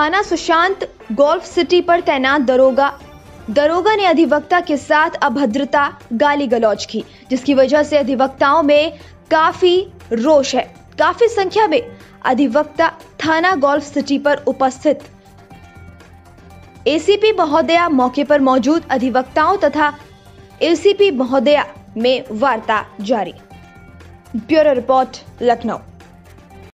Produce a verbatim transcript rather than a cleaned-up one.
थाना Sushant golf city पर तैनात दरोगा दरोगा ने अधिवक्ता के साथ अभद्रता गाली गलौज की, जिसकी वजह से अधिवक्ताओं में काफी रोष है। काफी संख्या में अधिवक्ता थाना गोल्फ सिटी पर उपस्थित। एसीपी महोदया मौके पर मौजूद अधिवक्ताओं तथा एसीपी महोदया में वार्ता जारी। Bureau report, Lucknow.